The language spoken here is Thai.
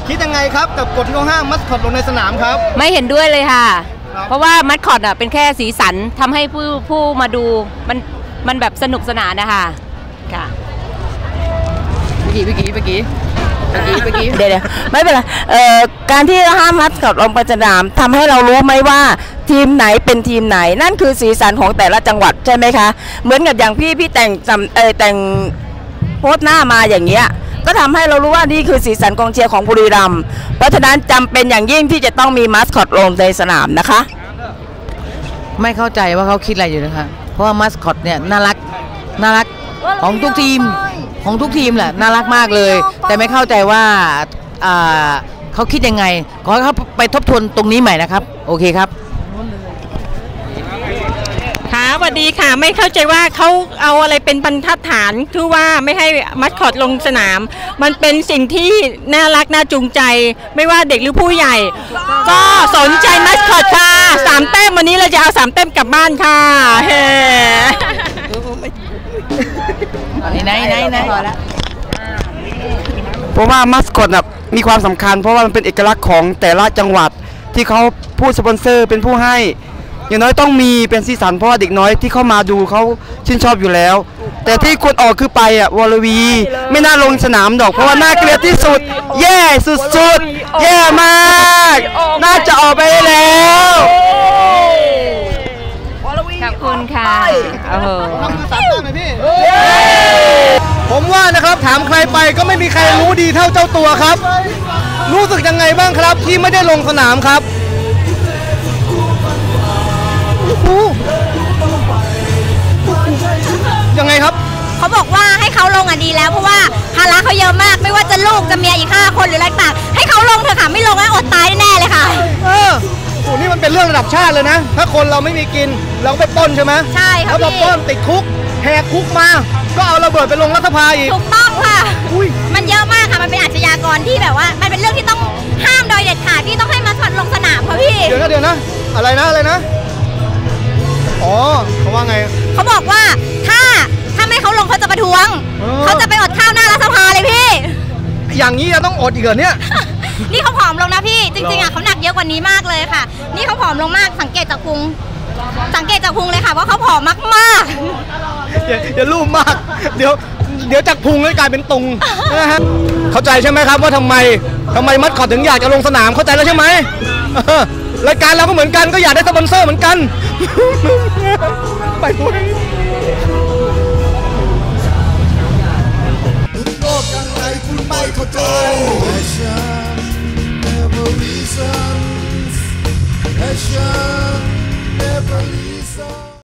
คิดยังไงครับกับกฎที่เขาห้ามมัสคอตลงในสนามครับไม่เห็นด้วยเลยค่ะเพราะว่ามัสคอตเป็นแค่สีสันทำให้ผู้มาดูมันแบบสนุกสนานนะคะค่ะเมื่อกี้เดี๋ยวไม่เป็นไรการที่ห้ามมัสคอตลงไปสนามทำให้เรารู้ไหมว่าทีมไหนเป็นทีมไหนนั่นคือสีสันของแต่ละจังหวัดใช่ไหมคะเหมือนกับอย่างพี่แต่งโพสต์หน้ามาอย่างเงี้ยก็ทำให้เรารู้ว่านี่คือสีสันกองเชียร์ของบุรีรัมย์เพราะฉะนั้นจำเป็นอย่างยิ่งที่จะต้องมีมัสคอตลงในสนามนะคะไม่เข้าใจว่าเขาคิดอะไรอยู่นะคะเพราะว่ามัสคอตเนี่ยน่ารักของทุกทีมแหละน่ารักมากเลยแต่ไม่เข้าใจว่าเขาคิดยังไงขอให้เขาไปทบทวนตรงนี้ใหม่นะครับโอเคครับค่ะสวัสดีค่ะไม่เข้าใจว่าเขาเอาอะไรเป็นบรรทัดฐานคือว่าไม่ให้มัสคอตลงสนามมันเป็นสิ่งที่น่ารักน่าจูงใจไม่ว่าเด็กหรือผู้ใหญ่ก็สนใจมัสคอตค่ะ3 แต้มวันนี้เราจะเอา3 แต้มกลับบ้านค่ะเฮ้ไหนพอแล้วเพราะว่ามัสคอตมีความสำคัญเพราะว่ามันเป็นเอกลักษณ์ของแต่ละจังหวัดที่เขาผู้สปอนเซอร์เป็นผู้ให้อย่างน้อยต้องมีเป็นสีสันเพราะว่าเด็กน้อยที่เข้ามาดูเขาชื่นชอบอยู่แล้วแต่ที่ควรออกคือไปวรวีไม่น่าลงสนามดอกเพราะว่าน่าเกลียดที่สุดแย่สุดแย่มากน่าจะออกไปแล้วขอบคุณค่ะผมว่านะครับถามใครไปก็ไม่มีใครรู้ดีเท่าเจ้าตัวครับรู้สึกยังไงบ้างครับที่ไม่ได้ลงสนามครับยังไงครับเขาบอกว่าให้เขาลงดีแล้วเพราะว่าภาระเขาเยอะมากไม่ว่าจะลูกจะเมียอีก5 คนหรืออะไรต่างให้เขาลงเถอะค่ะไม่ลงแล้วอดตายแน่เลยค่ะโอ้นี่มันเป็นเรื่องระดับชาติเลยนะถ้าคนเราไม่มีกินเราไปปล้นใช่ไหมใช่ค่ะแล้วพอปล้นติดคุกแหกคุกมาก็เอาระเบิดไปลงรัฐสภาอีกถูกต้องค่ะมันเยอะมากค่ะมันเป็นอาชญากรที่แบบว่ามันเป็นเรื่องที่ต้องห้ามโดยเด็ดขาดที่ต้องให้มัสคอตลงสนามค่ะพี่เดี๋ยวนะอะไรนะอ๋อเขาว่าไงเขาบอกว่าถ้าไม่เขาลงเขาจะประท้วงเขาจะไปอดข้าวหน้ารัฐสภาเลยพี่อย่างนี้จะต้องอดอีกเหรอเนี่ยนี่เขาผอมลงนะพี่จริงๆเขาหนักเยอะกว่านี้มากเลยค่ะนี่เขาผอมลงมากสังเกตจากพุงเลยค่ะว่าเขาผอมมากอย่ารูปมากเดี๋ยวจากพุงเลยกลายเป็นตุงนะฮะเข้าใจใช่ไหมครับว่าทำไมมัสคอตถึงอยากจะลงสนามเข้าใจแล้วใช่ไหมรายการเราก็เหมือนกันก็อยากได้สปอนเซอร์เหมือนกันไปพูดโลกยังไงคุณไม่เข้าใจpassion